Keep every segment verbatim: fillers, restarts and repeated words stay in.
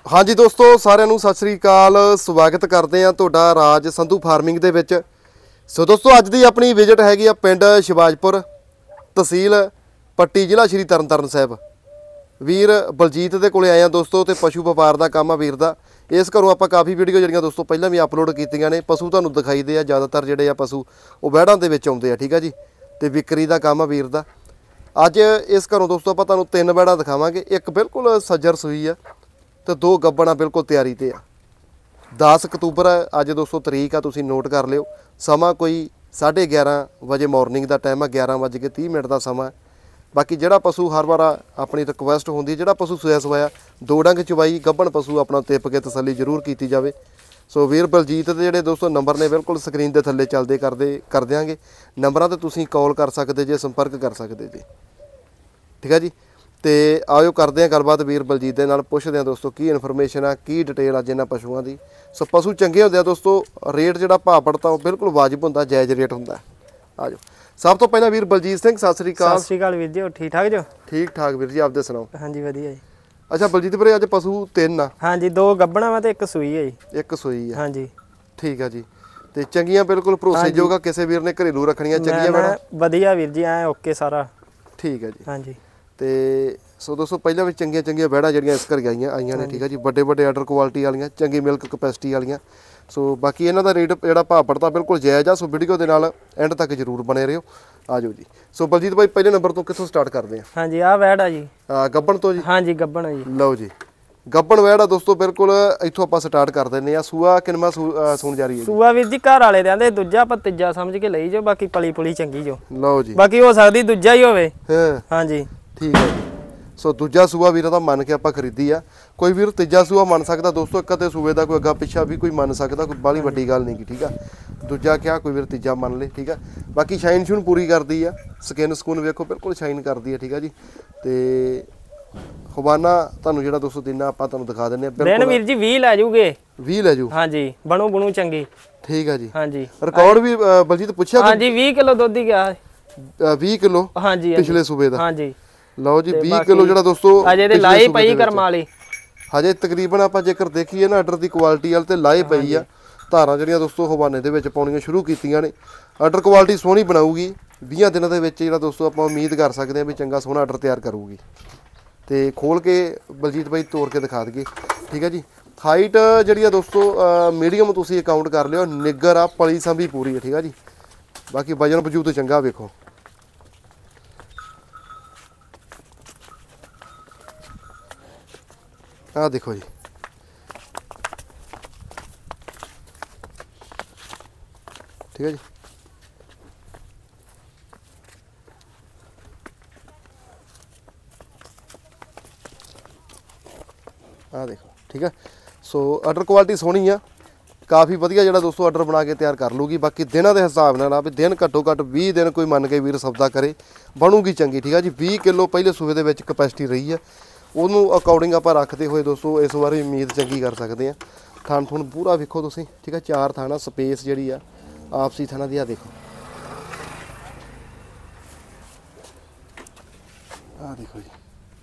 हाँ जी दोस्तों सारिਆਂ ਨੂੰ सत श्री अकाल स्वागत करते हैं तुहाडा राज संधू फार्मिंग दे विच। सो दोस्तों अज दी अपनी विजिट हैगी आ पिंड शिवाजपुर तहसील पट्टी जिला श्री तरनताਰਨ साहब। वीर बलजीत दे कोले आए हैं दोस्तों ते पशु व्यापार दा काम आ वीर दा। इस घरों आपां काफ़ी वीडियो जिहड़ियां दोस्तों पहलां भी अपलोड कीतियां ने। पशु तुहानूं दिखाई दे आ ज़्यादातर जिहड़े आ पशु वो वैड़ां दे विच आउंदे आ, ठीक है जी। ते विक्री दा काम आ वीर दा। अज इस घरों दोस्तों आपां तुहानूं तीन वैड़ां दिखावांगे। एक बिल्कुल सज्जर सूई आ तो दो गब्बना बिल्कुल तैयारी ते आ। दस अक्तूबर अज दोस्तों तरीक आ, तुसीं नोट कर लिओ। समा कोई साढ़े ग्यारह बजे मॉर्निंग का टाइम है, ग्यारह बज के तीह मिनट का समा है। बाकी जिहड़ा पशु हर बार अपनी रिक्वेस्ट होंदी है, जिहड़ा पशु सोया सवाया दो डंग चवाई गब्बन पशु अपना तिप के तसली जरूर की जाए। सो वीर बलजीत दे जिहड़े दोस्तों नंबर ने बिल्कुल स्क्रीन के थल्ले चलते करते कर देंगे। नंबरां ते तुसीं कॉल कर सकते जे, संपर्क कर सकते जे, ठीक है जी। तो आओ करते हैं गलबात वीर बलजीत दे नाल, पुछदे हैं दोस्तों की इन्फॉर्मेशन आ की डिटेल अज इन्हां पशुओं की। सो पशु चंगे होंदे आ दोस्तों, रेट जिहड़ा भाव पड़ता वो बिल्कुल वाजिब होंदा, जायज़ रेट होंदा। आ जाओ सब तो पहला वीर बलजीत सिंह सत श्री अकाल। सत श्री अकाल वीर जी, हो ठीक ठाक जो? ठीक ठाक वीर जी, आपदे सुनाओ? हाँ जी वधिया जी। अच्छा बलजीत वीरे अज पशु तीन आ? हाँ जी, दो गब्बना वा ते एक सूई है जी। एक सूई है, हाँ जी ठीक है जी। तो चंगियां बिल्कुल भरोसेयोग आ, किसी वीर ने घरेलू रखनियां चंगियां वैड़ां? वधिया वीर जी, ऐ ओके सारा, ठीक है जी। हाँ जी। तो सो दोस्तों पहले भी चंगिया चंगिया वैड़ां जिहड़ियां इस घर आईयां आईयां ने, ठीक है जी। बड़े बड़े आर्डर क्वालिटी वालियां, चंगी मिल्क कैपेसिटी वालियां। सो बाकी इन्हां दा रेट जिहड़ा भाव पड़ता बिल्कुल जायज़ आ। सो वीडियो दे नाल एंड तक जरूर बने रहियो। आ जाओ जी। सो बलजीत भाई पहले नंबर तो कित्थों स्टार्ट करते हैं? हाँ जी, आ वैड़ आ जी, गब्बन तो जी? हाँ जी गब्बन है जी। लो जी गब्बन वैड़ आ दोस्तों, बिल्कुल इत्थों आपां स्टार्ट कर दिंदे आ। सूआ किनवां सूण जा रही है? सूआ वीर जी घर वाले दे दूजा, आपां तीजा समझ के लई जो, बाकी पली पुली चंगी जो। लो जी, बाकी हो सकदी दूजा ही होवे। हाँ हाँ जी ठीक है जी। सो दूजा सूआ वीर दा मन के आपां खरीदी आ। कोई वीर तीजा सूआ मन सकदा दोस्तों, एक अते सूए दा कोई अग्गा पिछा भी कोई मन सकदा, कोई बाहली वड्डी गल नहीं की, ठीक है। दूजा क्या कोई वीर तीजा मन ले, ठीक है। बाकी शाइन शून पूरी करदी आ, स्किन स्कून वेखो बिल्कुल शाइन करदी है, ठीक है जी। ते खबाना तुहानूं जिहड़ा दोस्तों दिना आपां तुहानूं दिखा दिंदे आ। दिन वीर जी बीस लै जूगे, बीस लै जू? हाँ जी, बनू बनू चंगी, ठीक है जी। हाँ जी। रिकॉर्ड भी बलजीत पुछया? हाँ जी बीस किलो दुध ही गया, बीस किलो हाँ जी पिछले सूबे दा? हाँ जी। लो जी बीस किलो जिहड़ा दोस्तों अजे ते लाई पई करम वाली, हजे तकरीबन आपां जेकर देखीए ना आर्डर की क्वालिटी वाल ते लाए पई आ। धारां जिहड़ियां दोस्तों हवाने दे विच पाउणियां शुरू कीतीआं ने। आर्डर क्वालिटी सोहणी बनाऊगी, बीस दिनां दे विच जिहड़ा दोस्तों आपां उम्मीद कर सकदे हां भी चंगा सोहना आर्डर तैयार करूगी। ते खोल के बलजीत भाई तोड़ के दिखा दईए, ठीक है जी। हाइट जिहड़ी आ दोस्तों मीडियम तुसीं अकाउंट कर लिओ, निग्गर आ, पली संभी पूरी है, ठीक है जी। बाकी वजन वजूद चंगा वेखो, आ देखो जी, ठीक है जी। आ देखो, ठीक है। सो आर्डर क्वालिटी सोहनी आ, काफ़ी वधिया जिहड़ा दोस्तों आर्डर बना के तैयार कर लूगी। बाकी दिनों के हिसाब नाल भी दिन घट्टो घट्ट बीस दिन कोई मन के वीर सौदा करे बनूगी चंगी, ठीक है जी। बीस किलो पहले सूबे दे विच कैपेसिटी रही है, उन्होंने अकॉर्डिंग आप रखते हुए दोस्तों इस बार उम्मीद चंगी कर सकते हैं। थान थुन पूरा वेखो तुसीं, ठीक है। चार थाना स्पेस जिहड़ी आ आपसी थाना दी, आ देखो, आ देखो जी,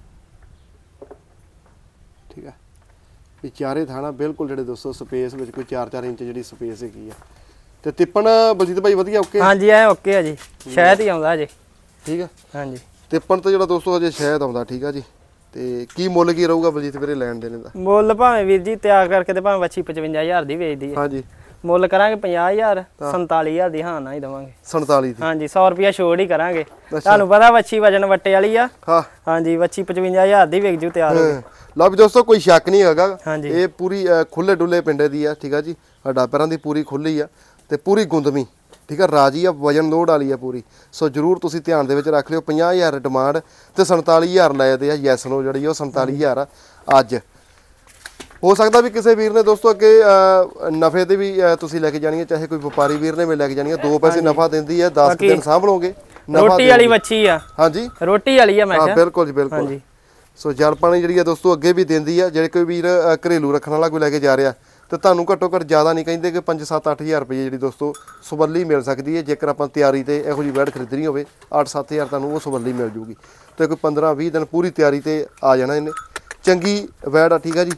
ठीक है। ये चारे थाना बिल्कुल जिहड़े दोस्तों स्पेस में कोई चार चार इंच जिहड़ी स्पेस हैगी आ। ते तिप्पण बलजीत भाई वधिया ओके? हाँ जी ऐ ओके है जी, शायद ही आउंदा जी, ठीक है। हाँ जी तिप्पण तो जिहड़ा दोस्तों अजे शायद आउंदा, ठीक है जी। ते की मुੱਲ की रहूगा बलजीत वीरे लैण देने दा? मुੱਲ भावें वीर जी तैयार करके ते भावें वच्छी पचवंजा हज़ार दी वेचदी है। हाँ जी, मुੱਲ करांगे पचास हज़ार, संताली हज़ार दी हाँ ना ही देवांगे। संताली दी? हाँ जी, सौ रुपया छोड़ ही करांगे। तुहानूं पता वच्छी वजन वट्टे वाली आ। हाँ हाँ जी, वच्छी पचवंजा हज़ार दी वेच जू तैयार हो। लो भी दोस्तों कोई शक नहीं हैगा, हाँ जी, ये पूरी खुले डुले पिंडे दी है, ठीक है जी। हड्डां पैरां दी पूरी खुली आ ते पूरी गुंदमी, ठीक है। राजी आ, वजन लोड वाली है पूरी। सो जरूर तुसीं ध्यान दे विच रख लिओ। पचास हज़ार डिमांड ते संताली हज़ार लाए दे आ, यैस नो जिहड़ी ओह संताली हज़ार आ अज। हो सकता भी किसी वीर ने दोस्तों अगे नफे ते भी तुसीं लैके जानी है, चाहे कोई व्यापारी वीर ने भी लैके जानी है। दो पैसे नफा दिंदी है, दस दिन सांभ लोगे रोटी वाली वच्छी आ। हाँ जी रोटी वाली आ, मैं हाँ बिल्कुल जी बिल्कुल। जी। सो जल पानी जिहड़ी दोस्तों अगे भी दिंदी है, जे कोई वीर घरेलू रखने वाला कोई लैके जा रहा तो तुहानूं घट्टो घट्ट ज़्यादा नहीं कहिंदे कि पाँच सत्त अठ हज़ार रुपये जी दोस्तों सवल्ली मिल सकती है। जेकर आप तैयारी तो इहो जी वैड़ खरीदनी होवे अठ सत्त हज़ार तुहानूं वो सवल्ली मिल जूगी। तो कोई पंद्रह बीस दिन पूरी तैयारी ते आ जाना इन्हें। चंगी वैड़ आ, ठीक है जी।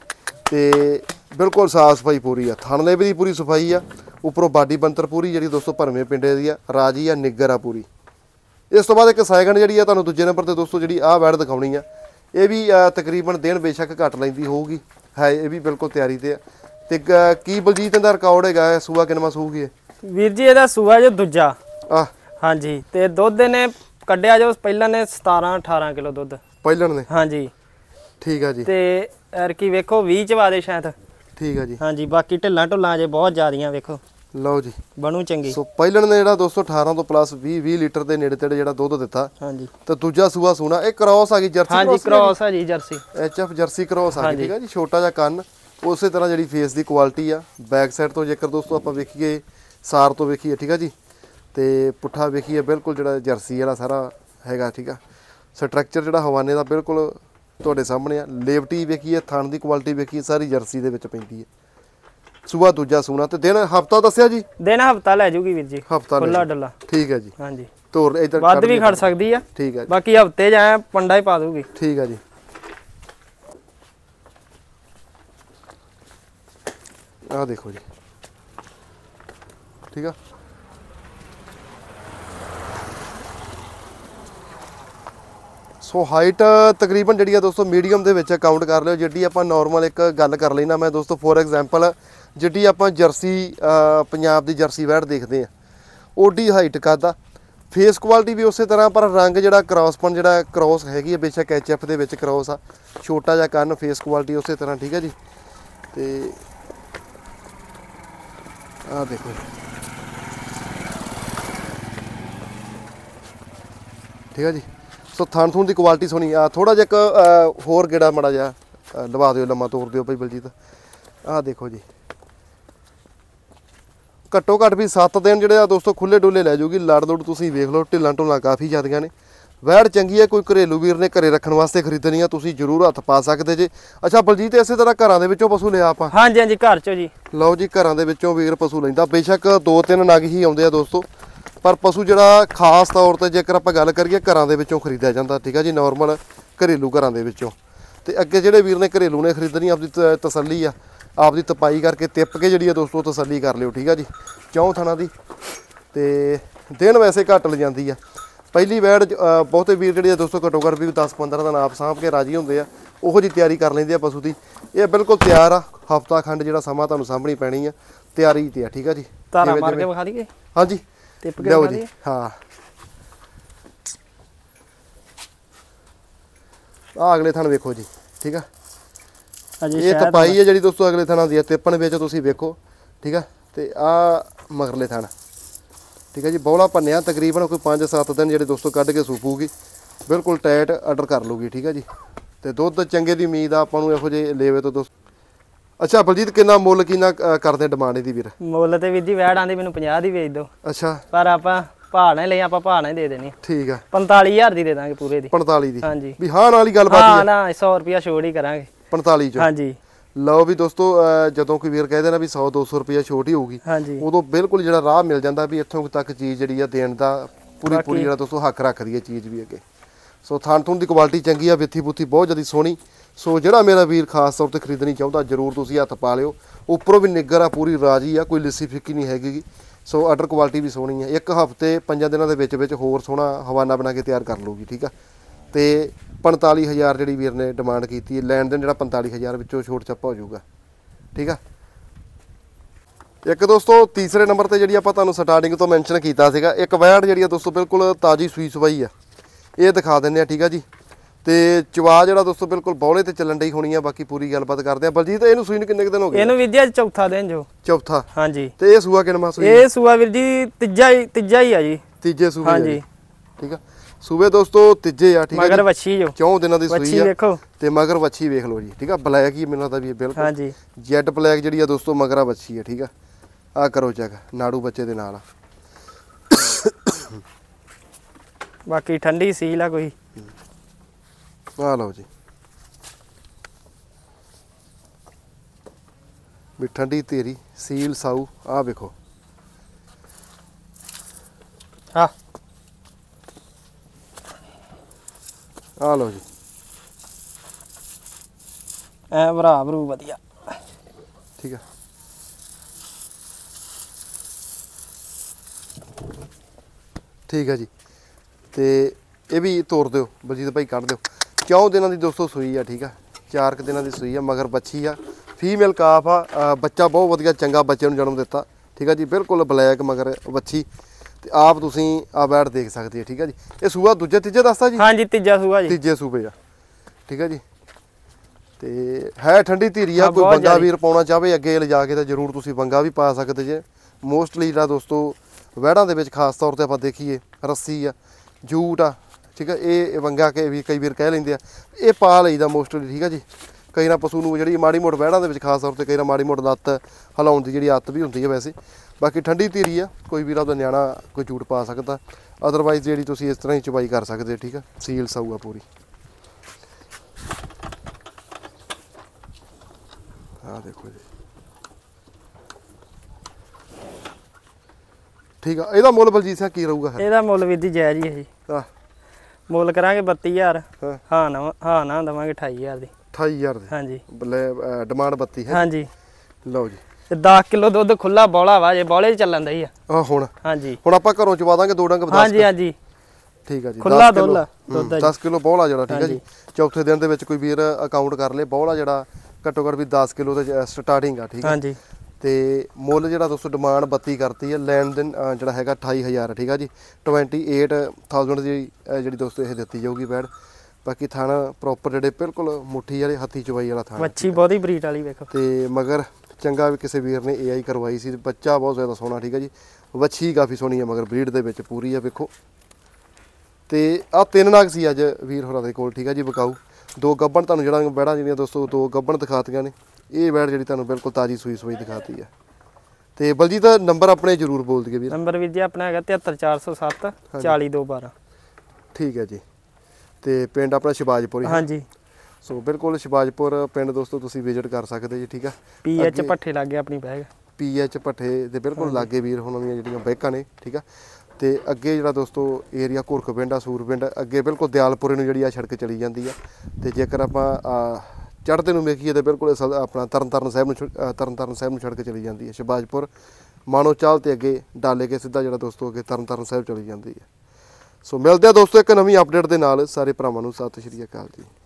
ਤੇ ਬਿਲਕੁਲ ਸਾਫ ਸਫਾਈ ਪੂਰੀ ਆ। ਥਣਲੇ ਵੀ ਦੀ ਪੂਰੀ ਸਫਾਈ ਆ। ਉੱਪਰੋਂ ਬਾਡੀ ਬੰਤਰ ਪੂਰੀ ਜਿਹੜੀ ਦੋਸਤੋ ਭਰਵੇਂ ਪਿੰਡੇ ਦੀ ਆ, ਰਾਜੀ ਆ, ਨਿੱਗਰ ਆ ਪੂਰੀ। ਇਸ ਤੋਂ ਬਾਅਦ ਇੱਕ ਸੈਕਿੰਡ ਜਿਹੜੀ ਆ ਤੁਹਾਨੂੰ ਦੂਜੇ ਨੰਬਰ ਤੇ ਦੋਸਤੋ ਜਿਹੜੀ ਆਹ ਵੈੜ ਦਿਖਾਉਣੀ ਆ, ਇਹ ਵੀ ਤਕਰੀਬਨ ਦਿਨ ਬੇਸ਼ੱਕ ਘੱਟ ਲੈਂਦੀ ਹੋਊਗੀ, ਹੈ ਇਹ ਵੀ ਬਿਲਕੁਲ ਤਿਆਰੀ ਤੇ ਆ। ਤੇ ਕੀ ਬਲਜੀਤ ਦਾ ਰਿਕਾਰਡ ਹੈਗਾ, ਸੂਆ ਕਿੰਨਾ ਸੂਗੀ ਇਹ? ਵੀਰ ਜੀ ਇਹਦਾ ਸੂਆ ਜੋ ਦੂਜਾ ਆ ਹਾਂਜੀ। ਤੇ ਦੁੱਧ ਨੇ ਕੱਢਿਆ ਜੋ ਪਹਿਲਾਂ ਨੇ ਸਤਾਰਾਂ ਅਠਾਰਾਂ ਕਿਲੋ ਦੁੱਧ ਪਹਿਲਣ ਨੇ। ਹਾਂਜੀ ਠੀਕ ਆ ਜੀ। ਤੇ ਐਰ ਕੀ ਵੇਖੋ ਵੀਹ ਚਵਾ ਦੇ ਸ਼ਾਇਦ। ਠੀਕ ਆ ਜੀ। ਹਾਂਜੀ ਬਾਕੀ ਢਿੱਲਾਂ ਢੁੱਲਾਂ ਜੇ ਬਹੁਤ ਜ਼ਿਆਦੀਆਂ ਵੇਖੋ। ਲਓ ਜੀ ਬਣੂ ਚੰਗੀ। ਸੋ ਪਹਿਲਣ ਨੇ ਜਿਹੜਾ ਦੋਸਤੋ ਅਠਾਰਾਂ ਤੋਂ ਪਲੱਸ ਵੀਹ ਵੀਹ ਲੀਟਰ ਦੇ ਨੇੜੇ ਤੇੜੇ ਜਿਹੜਾ ਦੁੱਧ ਦਿੱਤਾ। ਹਾਂਜੀ ਤੇ ਦੂਜਾ ਸੂਆ ਸੂਣਾ ਇਹ ਕ੍ਰਾਸ ਆ ਗਈ ਜਰਸੀ। ਹਾਂਜੀ ਕ੍ਰਾਸ ਆ ਜੀ jersey, H F jersey cross ਆ ਗਈ। ਠੀਕ ਆ ਜੀ। ਛੋਟਾ ਜਿਹਾ ਕੰਨ, ਉਸੇ ਤਰ੍ਹਾਂ ਜਿਹੜੀ ਫੇਸ ਦੀ ਕੁਆਲਿਟੀ ਆ। ਬੈਕ ਸਾਈਡ ਤੋਂ ਜੇਕਰ ਦੋਸਤੋ ਆਪਾਂ ਵੇਖੀਏ, ਸਾਰ ਤੋਂ ਵੇਖੀਏ, ਠੀਕ ਆ ਜੀ, ਤੇ ਪੁੱਠਾ ਵੇਖੀਏ, ਬਿਲਕੁਲ ਜਿਹੜਾ ਜਰਸੀ ਵਾਲਾ ਸਾਰਾ ਹੈਗਾ। ਠੀਕ ਆ। ਸਟਰਕਚਰ ਜਿਹੜਾ ਹਵਾਨੇ ਦਾ ਬਿਲਕੁਲ ਤੁਹਾਡੇ ਸਾਹਮਣੇ ਆ। ਲੇਵਟੀ ਵੇਖੀਏ, ਥਣ ਦੀ ਕੁਆਲਿਟੀ ਵੇਖੀਏ, ਸਾਰੀ ਜਰਸੀ ਦੇ ਵਿੱਚ ਪੈਂਦੀ ਹੈ। ਸੂਆ ਦੂਜਾ ਸੂਣਾ ਤੇ ਦਿਨ ਹਫਤਾ ਦੱਸਿਆ ਜੀ? ਦਿਨ ਹਫਤਾ ਲੈ ਜੂਗੀ ਵੀਰ ਜੀ, ਹਫਤਾ ਖੁੱਲਾ ਡੱਲਾ। ਠੀਕ ਹੈ ਜੀ। ਹਾਂਜੀ ਤੋਰ ਇਧਰ ਵੱਧ ਵੀ ਖੜ ਸਕਦੀ ਆ। ਠੀਕ ਹੈ। ਬਾਕੀ ਹਫਤੇ ਜਾਏ ਪੰਡਾ ਹੀ ਪਾ ਦੂਗੀ। ਠੀਕ ਹੈ ਜੀ। ਆਹ ਦੇਖੋ ਜੀ। ਠੀਕ ਆ। ਸੋ ਹਾਈਟ ਤਕਰੀਬਨ ਜਿਹੜੀ ਆ ਦੋਸਤੋ ਮੀਡੀਅਮ ਦੇ ਵਿੱਚ ਕਾਊਂਟ ਕਰ ਲਿਓ। ਜਿੱਡੀ ਆਪਾਂ ਨਾਰਮਲ ਇੱਕ ਗੱਲ ਕਰ ਲੈਣਾ ਮੈਂ ਦੋਸਤੋ, ਫੋਰ ਐਗਜ਼ਾਮਪਲ ਜਿੱਡੀ ਆਪਾਂ ਜਰਸੀ ਪੰਜਾਬ ਦੀ ਜਰਸੀ ਵੈੜ ਦੇਖਦੇ ਆ, ਓਡੀ ਹਾਈਟ ਕਰਦਾ। ਫੇਸ ਕੁਆਲਿਟੀ ਵੀ ਉਸੇ ਤਰ੍ਹਾਂ, ਪਰ ਰੰਗ ਜਿਹੜਾ ਕ੍ਰਾਸਪਨ ਜਿਹੜਾ ਕ੍ਰਾਸ ਹੈਗੀ ਹੈ, ਬੇਸ਼ੱਕ ਐਚ ਐਫ ਦੇ ਵਿੱਚ ਕ੍ਰਾਸ ਆ। ਛੋਟਾ ਜਿਹਾ ਕੰਨ, ਫੇਸ ਕੁਆਲਿਟੀ ਉਸੇ ਤਰ੍ਹਾਂ। ਠੀਕ ਹੈ ਜੀ। ਤੇ ਆਹ ਦੇਖੋ ਠੀਕ ਹੈ ਜੀ। ਸੋ ਥਣ ਥੂਣ ਦੀ ਕੁਆਲਿਟੀ ਸੋਹਣੀ ਆ। ਥੋੜਾ ਜਿਹਾ ਇੱਕ ਹੋਰ ਗੇੜਾ ਮੜਾ ਜਿਹਾ ਲਵਾ ਦਿਓ, ਲੰਮਾ ਤੋੜ ਦਿਓ ਭਾਈ ਬਲਜੀਤ। ਆਹ ਦੇਖੋ ਜੀ। ਘੱਟੋ ਘੱਟ ਵੀ ਸੱਤ ਦਿਨ ਜਿਹੜੇ ਆ ਦੋਸਤੋ ਖੁੱਲੇ ਡੁੱਲੇ ਲੈ ਜੂਗੀ। ਲੜ ਲੁੜ ਤੁਸੀਂ ਵੇਖ ਲਓ, ਢਿੱਲਾਂ ਢੁੱਲਾਂ ਕਾਫੀ ਜ਼ਿਆਦੀਆਂ ਨੇ। ਵੈੜ ਚੰਗੀ ਹੈ, ਕੋਈ ਘਰੇਲੂ ਵੀਰ ਨੇ ਘਰੇ ਰੱਖਣ ਵਾਸਤੇ ਖਰੀਦਣੀ ਆ, ਤੁਸੀਂ ਜ਼ਰੂਰ ਹੱਥ ਪਾ ਸਕਦੇ ਜੇ। ਅੱਛਾ ਬਲਜੀਤ, ਇਸੇ ਤਰ੍ਹਾਂ ਘਰਾਂ ਦੇ ਵਿੱਚੋਂ ਪਸ਼ੂ ਲਿਆ ਆਪਾਂ? ਹਾਂਜੀ ਹਾਂਜੀ ਘਰ ਚੋਂ ਜੀ। ਲਓ ਜੀ, ਘਰਾਂ ਦੇ ਵਿੱਚੋਂ ਵੀਰ ਪਸ਼ੂ ਲੈਂਦਾ। ਬੇਸ਼ੱਕ ਦੋ ਤਿੰਨ ਨਗ ਹੀ ਆਉਂਦੇ ਆ ਦੋਸਤੋ, ਪਰ ਪਸ਼ੂ ਜਿਹੜਾ ਖਾਸ ਤੌਰ ਤੇ ਜੇਕਰ ਆਪਾਂ ਗੱਲ ਕਰੀਏ ਘਰਾਂ ਦੇ ਵਿੱਚੋਂ ਖਰੀਦਿਆ ਜਾਂਦਾ। ਠੀਕ ਆ ਜੀ। ਨਾਰਮਲ ਘਰੇਲੂ ਘਰਾਂ ਦੇ ਵਿੱਚੋਂ। ਤੇ ਅੱਗੇ ਜਿਹੜੇ ਵੀਰ ਨੇ ਘਰੇਲੂ ਨੇ ਖਰੀਦਣੀ, ਆਪਦੀ ਤਸੱਲੀ ਆ, ਆਪਦੀ ਤਪਾਈ ਕਰਕੇ ਤਿੱਪ ਕੇ ਜਿਹੜੀ ਆ ਦੋਸਤੋ ਤਸੱਲੀ ਕਰ ਲਿਓ। ਠੀਕ ਆ ਜੀ। ਚੌਂ ਥਣਾ ਦੀ ਤੇ ਦਿਨ ਵੈਸੇ ਘੱਟ ਲ ਜਾਂਦੀ ਆ। ਪਹਿਲੀ ਵੈੜ ਬਹੁਤੇ ਵੀਰ ਜਿਹੜੇ ਆ ਦੋਸਤੋ ਘੱਟੋ ਘੱਟ ਵੀ ਦਸ ਪੰਦਰਾਂ ਦਿਨ ਆਪ ਸਾਂਭ ਕੇ ਰਾਜੀ ਹੁੰਦੇ ਆ, ਉਹੋ ਜਿਹੀ ਤਿਆਰੀ ਕਰ ਲੈਂਦੇ ਆ ਪਸ਼ੂ ਦੀ। ਇਹ ਬਿਲਕੁਲ ਤਿਆਰ ਆ। ਹਫਤਾ ਖੰਡ ਜਿਹੜਾ ਸਮਾਂ ਤੁਹਾਨੂੰ ਸਾਂਭਣੀ ਪੈਣੀ ਆ, ਤਿਆਰੀ ਤੇ ਆ। ਠੀਕ ਆ ਜੀ। ਧਾਰਾ ਮਾਰ ਕੇ ਵਿਖਾ ਦਈਏ? ਹਾਂਜੀ ਟਿਪ ਕੇ ਲਓ ਜੀ। ਹਾਂ ਆ ਅਗਲੇ ਥਣ ਵੇਖੋ ਜੀ। ਠੀਕ ਆ। ਇਹ ਤਪਾਈ ਹੈ ਜਿਹੜੀ ਦੋਸਤੋ ਅਗਲੇ ਥਣਾਂ ਦੀ ਆ। ਤਿੱਪਣ ਵਿੱਚ ਤੁਸੀਂ ਵੇਖੋ। ਠੀਕ ਆ। ਤੇ ਆ ਮਗਰਲੇ ਥਣ। ਠੀਕ ਹੈ ਜੀ। ਬੌਲਾ ਭੰਨਿਆ ਤਕਰੀਬਨ ਕੋਈ ਪੰਜ ਸੱਤ ਦਿਨ ਜਿਹੜੇ ਦੋਸਤੋ ਕੱਢ ਕੇ ਸੂਪੂਗੀ, ਬਿਲਕੁਲ ਟਾਈਟ ਆਰਡਰ ਕਰ ਲੂਗੀ। ਠੀਕ ਹੈ ਜੀ। ਤੇ ਦੁੱਧ ਚੰਗੇ ਦੀ ਉਮੀਦ ਆ ਆਪਾਂ ਨੂੰ ਇਹੋ ਜਿਹੇ ਲੇਵੇ ਤੋਂ ਦੋਸਤੋ। ਅੱਛਾ ਬਲਜੀਤ, ਕਿੰਨਾ ਮੁੱਲ ਕਿੰਨਾ ਕਰਦੇ ਡਿਮਾਂਡ ਇਹਦੀ ਵੀਰ? ਮੁੱਲ ਤੇ ਵੀਰ ਜੀ ਵੈੜ ਆਂਦੀ ਮੈਨੂੰ ਪੰਜਾਹ ਦੀ ਵੇਚ ਦਿਓ। ਅੱਛਾ। ਪਰ ਆਪਾਂ ਭਾਅ ਨਾਲ ਲਈ, ਆਪਾਂ ਭਾਅ ਨਾਲ ਦੇ ਦੇਣੀ। ਠੀਕ ਆ। ਪੰਤਾਲੀ ਹਜ਼ਾਰ ਦੀ ਦੇ ਦਾਂਗੇ ਪੂਰੇ ਦੀ। ਪੰਤਾਲੀ ਦੀ? ਹਾਂਜੀ। ਵੀ ਹਾਂ ਨਾਲ ਹੀ ਗੱਲਬਾਤ ਹਾਂ ਨਾ ਸੌ ਰੁਪਿਆ ਛੋੜ ਹੀ ਕਰਾਂਗੇ ਪੰਤਾਲੀ ਚ। ਹਾਂਜੀ। ਲਓ ਵੀ ਦੋਸਤੋ, ਜਦੋਂ ਕੋਈ ਵੀਰ ਕਹਿੰਦੇ ਨਾ ਵੀ ਸੌ ਦੋ ਸੌ ਰੁਪਇਆ ਛੋਟ ਹੀ ਹੋਊਗੀ, ਹਾਂਜੀ, ਉਦੋਂ ਬਿਲਕੁਲ ਜਿਹੜਾ ਰਾਹ ਮਿਲ ਜਾਂਦਾ ਵੀ ਇੱਥੋਂ ਤੱਕ ਚੀਜ਼ ਜਿਹੜੀ ਆ ਦੇਣ ਦਾ ਪੂਰੀ ਪੂਰੀ ਜਿਹੜਾ ਦੋਸਤੋ ਹੱਕ ਰੱਖਦੀ ਹੈ ਚੀਜ਼ ਵੀ ਅੱਗੇ। ਸੋ ਥਣ ਥੁਣ ਦੀ ਕੁਆਲਿਟੀ ਚੰਗੀ ਆ, ਵਿੱਥੀ ਬੁੱਥੀ ਬਹੁਤ ਜ਼ਿਆਦਾ ਸੋਹਣੀ। ਸੋ ਜਿਹੜਾ ਮੇਰਾ ਵੀਰ ਖਾਸ ਤੌਰ ਤੇ ਖਰੀਦਣੀ ਚਾਹੁੰਦਾ ਜ਼ਰੂਰ ਤੁਸੀਂ ਹੱਥ ਪਾ ਲਿਓ। ਉੱਪਰੋਂ ਵੀ ਨਿੱਗਰ ਆ, ਪੂਰੀ ਰਾਜੀ ਆ, ਕੋਈ ਲਿੱਸੀ ਫਿੱਕੀ ਨਹੀਂ ਹੈਗੀ। ਸੋ ਆਰਡਰ ਕੁਆਲਿਟੀ ਵੀ ਸੋਹਣੀ ਆ। ਇੱਕ ਹਫ਼ਤੇ ਪੰਜਾਂ ਦਿਨਾਂ ਦੇ ਵਿੱਚ ਵਿੱਚ ਹੋਰ ਸੋਹਣਾ ਹਵਾਨਾ ਬਣਾ ਕੇ ਤਿਆਰ ਕਰ ਲਊਗੀ। ਠੀਕ ਆ। ਤੇ ਪੰਤਾਲੀ ਹਜ਼ਾਰ ਜਿਹੜੀ ਵੀਰ ਨੇ ਡਿਮਾਂਡ ਕੀਤੀ ਹੈ, ਲੈਣ ਦੇਣ ਜਿਹੜਾ ਪੰਤਾਲੀ ਹਜ਼ਾਰ ਵਿੱਚੋਂ ਛੋਟ ਛੱਪਾ ਹੋ ਜਾਊਗਾ। ਠੀਕ ਆ। ਇੱਕ ਦੋਸਤੋ ਤੀਸਰੇ ਨੰਬਰ ਤੇ ਜਿਹੜੀ ਆਪਾਂ ਤੁਹਾਨੂੰ ਸਟਾਰਟਿੰਗ ਤੋਂ ਮੈਂਸ਼ਨ ਕੀਤਾ ਸੀਗਾ, ਇੱਕ ਵੈੜ ਜਿਹੜੀ ਆ ਦੋਸਤੋ ਬਿਲਕੁਲ ਤਾਜ਼ੀ ਸੂਈ ਸਵਾਈ ਆ, ਇਹ ਦਿਖਾ ਦਿੰਦੇ ਆ। ਠੀਕ ਆ ਜੀ। ਤੇ ਚਵਾ ਜਿਹੜਾ ਦੋਸਤੋ ਬਿਲਕੁਲ ਬੌਲੇ ਤੇ ਚੱਲਣ ਡਈ ਹੋਣੀ ਆ। ਬਾਕੀ ਪੂਰੀ ਗੱਲਬਾਤ ਕਰਦੇ ਆ। ਬਲਜੀਤ, ਇਹਨੂੰ ਸੂਈ ਨੂੰ ਕਿੰਨੇ ਦਿਨ ਹੋ ਗਏ? ਇਹਨੂੰ ਵੀਰ ਜੀ ਅੱਜ ਚੌਥਾ ਦਿਨ ਜੋ। ਚੌਥਾ? ਹਾਂਜੀ। ਤੇ ਇਹ ਸੂਆ ਕਿੰਨਾ ਸੂਈ? ਇਹ ਸੂਆ ਵੀਰ ਜੀ ਤੀਜਾ ਹੀ ਤੀਜਾ ਹੀ ਆ ਜੀ। ਤੀਜੇ ਸੂਏ? ਹਾਂਜੀ। ਠੀਕ ਆ। ਸੂਬੇ ਦੋਸਤੋ ਤੀਜੇ ਆ। ਠੀਕ ਆ। ਮਗਰ ਵੱਛੀ ਜੋ ਚੌਂ ਦਿਨਾਂ ਦੀ ਸੂਈ ਆ। ਵੇਖੋ ਤੇ ਮਗਰ ਵੱਛੀ ਵੇਖ ਲਓ ਜੀ। ਠੀਕ ਆ। ਬਲੈਕ ਹੀ ਮੈਨੂੰ ਲੱਗਦਾ ਵੀ ਬਿਲਕੁਲ। ਹਾਂਜੀ। ਜੈਡ ਬਲੈਕ ਜਿਹੜੀ ਆ ਦੋਸਤੋ ਮਗਰਾ ਵੱਛੀ ਆ। ਠੀਕ ਆ। ਆ ਕਰੋ ਚੈੱਕ, ਨਾੜੂ ਬੱਚੇ ਦੇ ਨਾਲ ਆ। ਬਾਕੀ ਠੰਡੀ ਸੀਲ ਆ ਕੋਈ। ਆ ਲਓ ਜੀ। ਵੀ ਠੰਡੀ ਤੇਰੀ ਸੀਲ ਸਾਊ ਆ ਵੇਖੋ। ਹਾਂ ਆ ਲਓ ਜੀ। ਐ ਭਰਾ ਭਰੂ ਵਧੀਆ। ਠੀਕ ਆ। ਠੀਕ ਹੈ ਜੀ। ਤੇ ਇਹ ਵੀ ਤੋੜ ਦਿਓ ਬਲਜੀਤ ਭਾਈ, ਕੱਢ ਦਿਓ। ਚੌਂ ਦਿਨਾਂ ਦੀ ਦੋਸਤੋ ਸੂਈ ਆ, ਠੀਕ ਆ। ਚਾਰ ਕੁ ਦਿਨਾਂ ਦੀ ਸੂਈ ਆ, ਮਗਰ ਬੱਚੀ ਆ, ਫੀਮੇਲ ਕਾਫ ਆ। ਅ, ਬੱਚਾ ਬਹੁਤ ਵਧੀਆ ਚੰਗਾ ਬੱਚੇ ਨੂੰ ਜਨਮ ਦਿੱਤਾ, ਠੀਕ ਆ ਜੀ। ਬਿਲਕੁਲ ਬਲੈਕ ਮਗਰ ਬੱਚੀ, ਤੇ ਆਪ ਤੁਸੀਂ ਆ ਬੈਠ ਦੇਖ ਸਕਦੇ ਹੋ, ਠੀਕ ਆ ਜੀ। ਇਹ ਸੂਆ ਦੂਜੇ ਤੀਜੇ ਦੱਸਦਾ ਜੀ? ਹਾਂਜੀ ਤੀਜਾ ਸੂਆ ਜੀ, ਤੀਜੇ ਸੂਬੇ ਆ, ਠੀਕ ਆ ਜੀ। ਤੇ ਹੈ ਠੰਡੀ ਧੀਰੀ ਆ, ਹਾਂ, ਕੋਈ ਬਹੁਤ ਬੰਗਾ ਜ਼ਿਆਦੀ। ਵੀਰ ਪਾਉਣਾ ਚਾਹਵੇ ਅੱਗੇ ਲਿਜਾ ਕੇ ਤਾਂ ਜ਼ਰੂਰ ਤੁਸੀਂ ਬੰਗਾ ਵੀ ਪਾ ਸਕਦੇ ਜੇ। ਮੋਸਟਲੀ ਜਿਹੜਾ ਦੋਸਤੋ ਵਹਿੜਾਂ ਦੇ ਵਿੱਚ ਖਾਸ ਤੌਰ ਤੇ ਆਪਾਂ ਦੇਖੀਏ ਰੱਸੀ ਆ, ਜੂਟ ਆ, ਠੀਕ ਆ। ਇਹ ਬੰਗਾ ਕੇ ਵੀ ਕਈ ਵੀਰ ਕਹਿ ਲੈਂਦੇ ਆ, ਇਹ ਪਾ ਲਈਦਾ ਮੋਸਟਲੀ, ਠੀਕ ਆ ਜੀ। ਕਈ ਨਾ ਪਸ਼ੂ ਨੂੰ ਜਿਹੜੀ ਮਾੜੀ ਮੋੜ ਵਹਿੜਾਂ ਦੇ ਵਿੱਚ ਖਾਸ ਤੌਰ ਤੇ ਕਈ ਨਾ ਮਾੜੀ ਮੋੜ ਲੱਤ ਹਿਲਾਉਣ ਦੀ ਜਿਹੜੀ ਆਦਤ ਵੀ ਹੁੰਦੀ ਹੈ ਵੈਸੇ। ਬਾਕੀ ਠੰਡੀ ਧੀਰੀ ਆ, ਕੋਈ ਵੀਰ ਆਪਦਾ ਨਿਆਣਾ ਕੋਈ ਜੂਟ ਪਾ ਸਕਦਾ। ਅਦਰਵਾਈਜ਼ ਜਿਹੜੀ ਤੁਸੀਂ ਇਸ ਤਰ੍ਹਾਂ ਹੀ ਚਬਾਈ ਕਰ ਸਕਦੇ, ਠੀਕ ਆ। ਸੀਲ ਸਾਊ ਆ ਪੂਰੀ। ਆਹ ਦੇਖੋ ਜੀ, ਠੀਕ ਆ। ਇਹਦਾ ਮੁੱਲ ਬਲਜੀਤ ਸਿੰਘ ਕੀ ਰਹੂਗਾ? ਇਹਦਾ ਮੁੱਲ ਵੀਰ ਜੀ ਜਾਇਜ਼ ਹੀ ਹੈ ਜੀ। ਆਹ ਮੁੱਲ ਕਰਾਂਗੇ ਬੱਤੀ ਹਜ਼ਾਰ। ਹਾਂ ਹਾਂ ਨਾ ਹਾਂ ਨਾ ਦਵਾਂਗੇ ਅਠਾਈ ਹਜ਼ਾਰ ਦੀ। ਅਠਾਈ ਹਜ਼ਾਰ ਦੀ ਹਾਂਜੀ ਡਿਮਾਂਡ ਬੱਤੀ ਹੈ। ਹਾਂਜੀ ਲਓ ਜੀ। ਤੇ ਦਸ ਕਿਲੋ ਦੁੱਧ ਖੁੱਲਾ ਬੌਲਾ ਵਾ ਜੇ, ਬੌਲੇ ਚ ਚੱਲਣ ਦਈ ਆ। ਆ ਹੁਣ ਹਾਂਜੀ ਹੁਣ ਆਪਾਂ ਘਰੋਂ ਚਵਾ ਦਾਂਗੇ ਦੋ ਡੰਗ ਦਸ। ਹਾਂਜੀ ਹਾਂਜੀ ਠੀਕ ਆ ਜੀ। ਖੁੱਲਾ ਦੁੱਧ ਦੁੱਧ ਆ ਜੀ। ਦਸ ਕਿਲੋ ਬੌਲਾ ਜਿਹੜਾ, ਠੀਕ ਆ ਜੀ। ਚੌਥੇ ਦਿਨ ਦੇ ਵਿੱਚ ਕੋਈ ਵੀਰ ਅਕਾਊਂਟ ਕਰ ਲੇ, ਬੌਲਾ ਜਿਹੜਾ ਘੱਟੋ ਘੱਟ ਵੀ ਦਸ ਕਿਲੋ ਤੇ ਸਟਾਰਟਿੰਗ ਆ, ਠੀਕ ਆ। ਹਾਂਜੀ ਤੇ ਮੁੱਲ ਜਿਹੜਾ ਦੋਸਤੋ ਡਿਮਾਂਡ ਬੱਤੀ ਕਰਤੀ ਹੈ, ਲੈਣ ਦੇਣ ਅ, ਜਿਹੜਾ ਹੈਗਾ ਅਠਾਈ ਹਜ਼ਾਰ, ਠੀਕ ਆ ਜੀ। ਅਠਾਈ ਹਜ਼ਾਰ ਦੀ ਅ, ਜਿਹੜੀ ਦੋਸਤੋ ਇਹ ਦਿੱਤੀ ਜਾਊਗੀ ਬੈਡ। ਬਾਕੀ ਥਣ ਪ੍ਰੋਪਰ ਜਿਹੜੇ ਬਿਲਕੁਲ ਮੁੱਠੀ ਵਾਲੇ ਹੱਥੀ ਚਵਾਈ ਵਾਲਾ ਥਣ, ਮੱਛੀ ਬਹੁਤੀ ਬਰੀਟ ਵਾਲੀ ਵੇਖੋ। ਤੇ ਮਗਰ ਚੰਗਾ ਵੀ ਕਿਸੇ ਵੀਰ ਨੇ ਏ ਆਈ ਕਰਵਾਈ ਸੀ, ਬੱਚਾ ਬਹੁਤ ਜ਼ਿਆਦਾ ਸੋਹਣਾ, ਠੀਕ ਆ ਜੀ। ਵੱਛੀ ਕਾਫੀ ਸੋਹਣੀ ਹੈ, ਮਗਰ ਬਰੀਡ ਦੇ ਵਿੱਚ ਪੂਰੀ ਆ ਵੇਖੋ। ਤੇ ਆ ਤਿੰਨ ਨਾਗ ਸੀ ਅੱਜ ਵੀਰ ਹੋਰਾਂ ਦੇ ਕੋਲ, ਠੀਕ ਆ ਜੀ। ਵਿਕਾਊ ਦੋ ਗੱਬਣ ਤੁਹਾਨੂੰ ਜਿਹੜਾ ਬੈੜਾਂ ਜਿਹੜੀਆਂ ਦੋਸਤੋ ਦੋ ਗੱਬਣ ਦਿਖਾਤੀਆਂ ਨੇ। ਇਹ ਬੈੜ ਜਿਹੜੀ ਤੁਹਾਨੂੰ ਬਿਲਕੁਲ ਤਾਜੀ ਸੂਈ ਸੂਈ ਦਿਖਾਤੀ ਆ। ਤੇ ਬਲਜੀਤ ਦਾ ਨੰਬਰ ਆਪਣੇ ਜ਼ਰੂਰ ਬੋਲ ਦਈਏ ਵੀਰ। ਨੰਬਰ ਵੀਰ ਜੀ ਆਪਣਾ ਹੈਗਾ ਤਿਹੱਤਰ ਚਾਰ ਸੌ ਸੱਤ ਚਾਲੀ ਦੋ ਬਾਰਾਂ। ਠੀਕ ਹੈ ਜੀ। ਤੇ ਪਿੰਡ ਆਪਣਾ ਸ਼ਿਵਾਜਪੁਰ ਹੀ। ਹਾਂਜੀ ਸੋ ਬਿਲਕੁਲ ਸ਼ਿਵਾਜਪੁਰ ਪਿੰਡ ਦੋਸਤੋ ਤੁਸੀਂ ਵਿਜ਼ਿਟ ਕਰ ਸਕਦੇ ਜੀ, ਠੀਕ ਆ। ਪੀ ਐਚ ਭੱਠੇ ਲੱਗੇ ਆਪਣੀ ਬੈਗ। ਪੀ ਐਚ ਭੱਠੇ ਦੇ ਬਿਲਕੁਲ ਲਾਗੇ ਵੀਰ ਉਹਨਾਂ ਦੀਆਂ ਜਿਹੜੀਆਂ ਬੈਕਾਂ ਨੇ, ਠੀਕ ਆ। ਤੇ ਅੱਗੇ ਜਿਹੜਾ ਦੋਸਤੋ ਏਰੀਆ ਘੁਰਕ ਪਿੰਡ ਆ, ਸੂਰ ਪਿੰਡ ਅੱਗੇ ਬਿਲਕੁਲ ਦਿਆਲਪੁਰੇ ਨੂੰ ਜਿਹੜੀ ਆ ਸੜਕ ਚਲੀ ਜਾਂਦੀ ਆ। ਤੇ ਜੇਕਰ ਆਪਾਂ ਚੜ੍ਹਦੇ ਨੂੰ ਵੇਖੀਏ ਤਾਂ ਬਿਲਕੁਲ ਆਪਣਾ ਤਰਨਤਾਰਨ ਸਾਹਿਬ ਨੂੰ ਤਰਨਤਾਰਨ ਸਾਹਿਬ ਨੂੰ ਸੜਕ ਚਲੀ ਜਾਂਦੀ ਹੈ। ਸ਼ਿਵਾਜਪੁਰ ਮਾਨੋ ਚਾਲ ਤੇ ਅੱਗੇ ਡਾਲੇ ਕੇ ਸਿੱਧਾ ਜਿਹੜਾ ਦੋਸਤੋ ਅੱਗੇ ਤਰਨਤਾਰਨ ਸਾਹਿਬ ਚਲੀ ਜਾਂਦੀ ਹੈ। ਸੋ ਮਿਲਦੇ ਆ ਦੋਸਤੋ ਇੱਕ ਨਵੀਂ ਅਪਡੇਟ ਦੇ ਨਾਲ। ਸਾਰੇ ਭਰਾਵਾਂ ਨੂੰ ਸਤਿ ਸ਼੍ਰੀ ਅਕਾਲ ਜੀ।